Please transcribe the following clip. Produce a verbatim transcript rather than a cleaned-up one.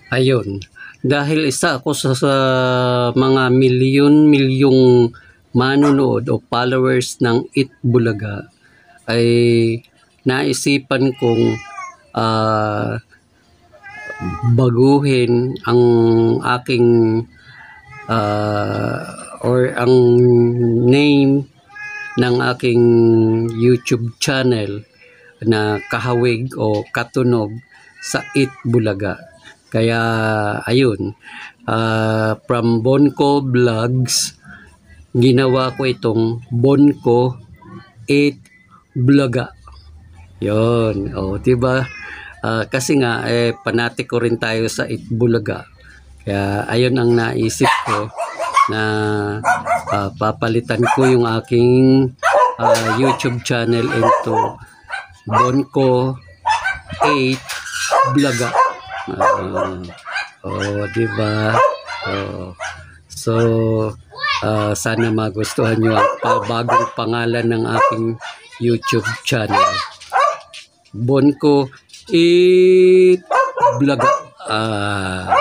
Ayun, dahil isa ako sa, sa mga milyon-milyong manonood o followers ng Eat Bulaga, ay naisipan kong ah, baguhin ang aking ah, or ang name ng aking YouTube channel na Kahawig o Katunog sa Eat Bulaga. Kaya ayun, ah, from Bonko Vlogs, ginawa ko itong Bonko Eat Bulaga. Yon, oh, 'di ba? Ah, kasi nga eh panati ko rin tayo sa Eat Bulaga. Kaya ayun ang naisip ko na ah, papalitan ko yung aking ah, YouTube channel into Bonko Eat Bulaga. Uh, oh, 'di ba? Oh. So, uh, sana magustuhan niyo ang bagong pangalan ng aking YouTube channel. Bonko Eat Bulaga. Ah.